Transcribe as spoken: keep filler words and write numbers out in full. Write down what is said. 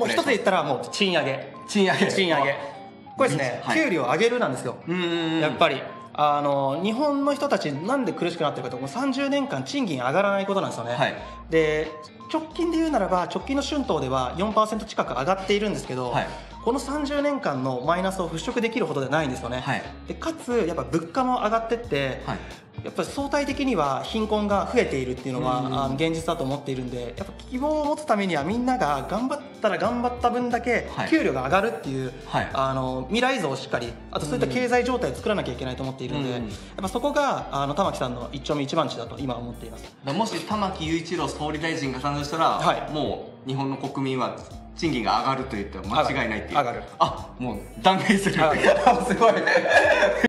もう一つ言ったらもう賃上げ賃上げ賃上げこれですね、はい、給料上げるなんですよ。やっぱりあの日本の人たちなんで苦しくなってるかと、もうさんじゅうねんかん賃金上がらないことなんですよね、はい、で直近で言うならば直近の春闘では よんパーセント 近く上がっているんですけど、はい、このさんじゅうねんかんのマイナスを払拭できるほどではないんですよね、はい、でかつやっぱ物価も上がってって、はい、やっぱり相対的には貧困が増えているっていうのが、うん、あの現実だと思っているんで、やっぱ希望を持つためにはみんなが頑張ったら頑張った分だけ給料が上がるっていう、はい、あの未来像をしっかり、あとそういった経済状態を作らなきゃいけないと思っているので、うん、やっぱそこがあの玉木さんの一丁目一番地だと今は思っています。 もし玉木雄一郎総理大臣が誕生したら、はい、もう日本の国民は賃金が上がると言っても間違いないっていう。 上がる。 あ、もう断言する。すごい